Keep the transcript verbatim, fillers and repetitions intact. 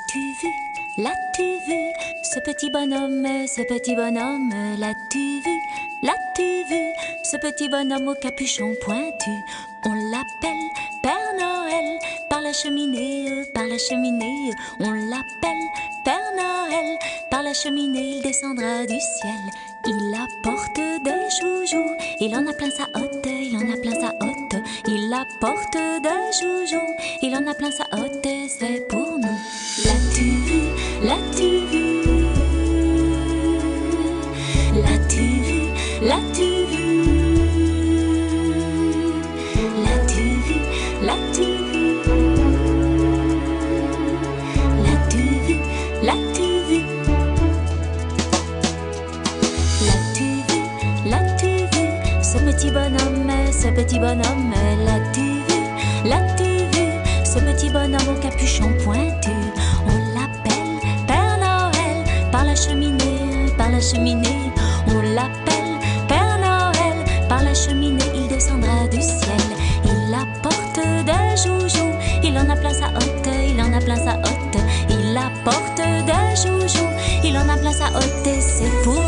L'as-tu vu? L'as-tu vu? Ce petit bonhomme, ce petit bonhomme, l'as-tu vu? L'as-tu vu? Ce petit bonhomme au capuchon pointu, on l'appelle Père Noël. Par la cheminée, par la cheminée, on l'appelle Père Noël. Par la cheminée, il descendra du ciel. Il apporte des joujoux, il en a plein sa hotte, il en a plein sa hotte. Il apporte des joujoux, il en a plein sa hotte, c'est pour nous. L'as-tu vu? L'as-tu vu? L'as-tu vu? L'as-tu vu? L'as-tu vu? L'as-tu vu? L'as-tu vu? L'as-tu vu? L'as-tu vu? L'as-tu vu? Ce petit bonhomme, ce petit bonhomme, l'as-tu vu? L'as-tu vu? Ce petit bonhomme au capuchon pointu, on l'appelle Père Noël. Par la cheminée, par la cheminée, on l'appelle Père Noël. Par la cheminée, il descendra du ciel. Il apporte des joujoux, il en a plein sa hotte, il en a plein sa hotte. Il apporte des joujoux, il en a plein sa hotte et c'est pour